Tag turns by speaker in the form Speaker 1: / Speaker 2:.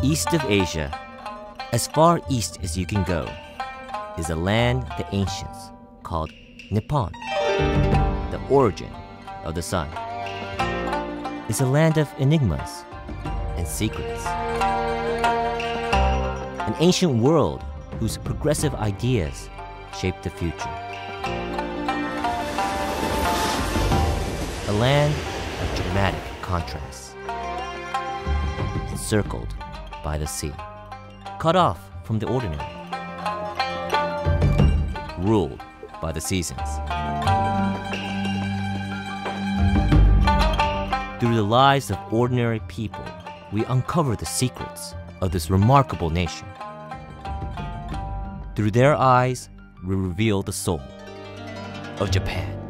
Speaker 1: East of Asia, as far east as you can go, is a land the ancients called Nippon, the origin of the sun. It's a land of enigmas and secrets. An ancient world whose progressive ideas shape the future. A land of dramatic contrasts, encircled by the sea, cut off from the ordinary, ruled by the seasons. Through the lives of ordinary people, we uncover the secrets of this remarkable nation. Through their eyes, we reveal the soul of Japan.